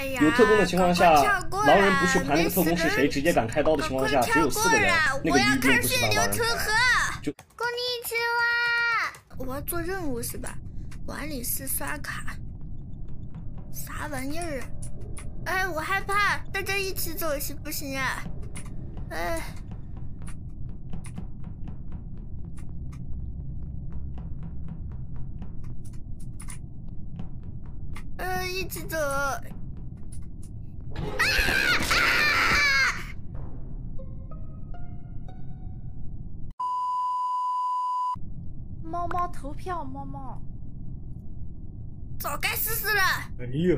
有特工的情况下，狼人不去盘那个特工是谁，直接敢开刀的情况下，只有4个人，那个鱼并不是狼人。就こんにちは。我要做任务是吧？管理室刷卡，啥玩意儿？哎，我害怕，大家一起走行不行呀？哎。 一起走。 猫猫投票，猫猫。 早该试试了。 哎呀！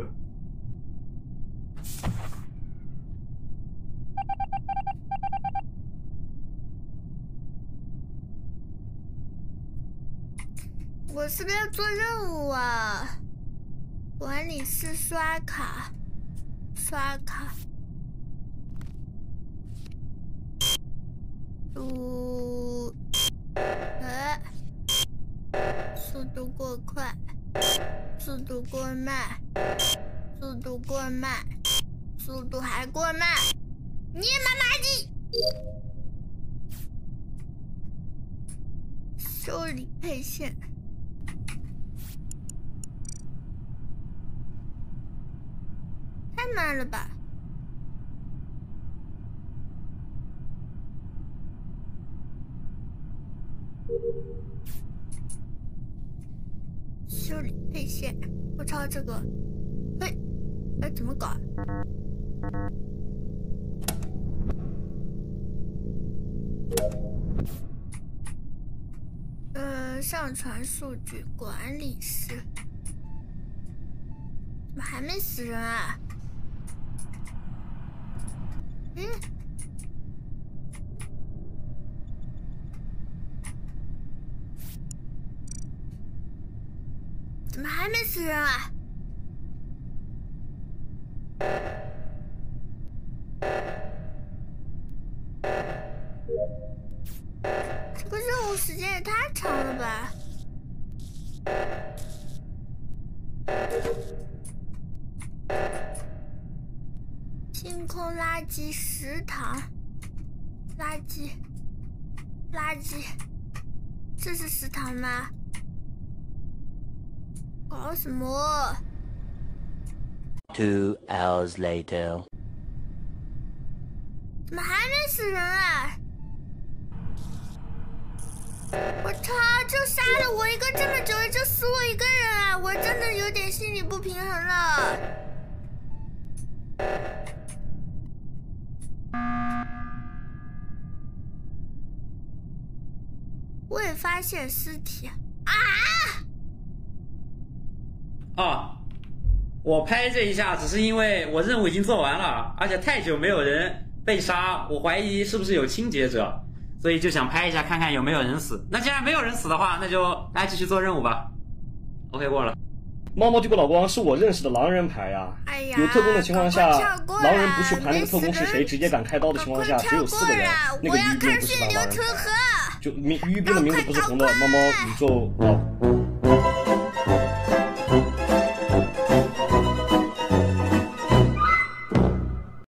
我是不是要做任务啊？ 管理室刷卡，刷卡，速度过快，速度过慢，速度过慢，速度还过慢，你妈妈的！修理配线。 太慢了吧！修理配线，我抄这个。嘿，哎，怎么搞？上传数据管理室，怎么还没死人啊？ 怎么还没死人啊？这个任务时间也太长了吧！清空垃圾食堂，垃圾，这是食堂吗？搞什么 ？2 hours later， 怎么还没死人啊？我操！就杀了我一个这么久，也就死我一个人啊！我真的有点心理不平衡了。 未发现尸体啊！ 啊，我拍这一下只是因为我任务已经做完了，而且太久没有人被杀，我怀疑是不是有清洁者，所以就想拍一下看看有没有人死。那既然没有人死的话，那就大家继续做任务吧。OK， 过了。 猫猫这个老光是我认识的狼人牌呀。 哎呀， 有特工的情况下，狼人不去盘那个特工是谁，直接敢开刀的情况下，只有4个人，那个鱼并不是狼人。就鱼兵的名字不是红的，猫猫宇宙哦。